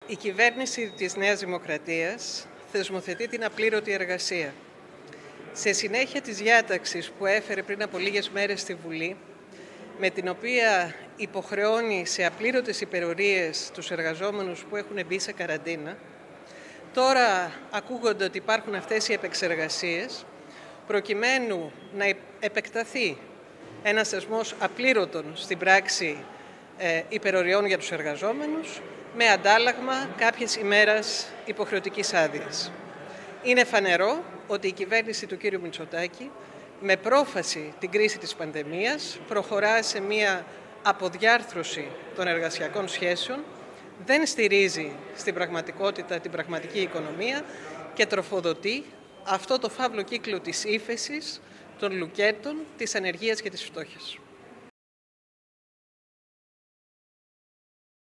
Η κυβέρνηση της Νέας Δημοκρατίας θεσμοθετεί την απλήρωτη εργασία. Σε συνέχεια της διάταξης που έφερε πριν από λίγες μέρες στη Βουλή, με την οποία υποχρεώνει σε απλήρωτες υπερορίες τους εργαζόμενους που έχουν μπει σε καραντίνα, τώρα ακούγονται ότι υπάρχουν αυτές οι επεξεργασίες, προκειμένου να επεκταθεί ένας θεσμός απλήρωτων στην πράξη υπεροριών για τους εργαζόμενους, με αντάλλαγμα κάποιες ημέρας υποχρεωτικής άδειας. Είναι φανερό ότι η κυβέρνηση του κ. Μητσοτάκη, με πρόφαση την κρίση της πανδημίας, προχωρά σε μία αποδιάρθρωση των εργασιακών σχέσεων, δεν στηρίζει στην πραγματικότητα την πραγματική οικονομία και τροφοδοτεί αυτό το φαύλο κύκλο της ύφεσης, των λουκέτων, της ανεργίας και της φτώχειας.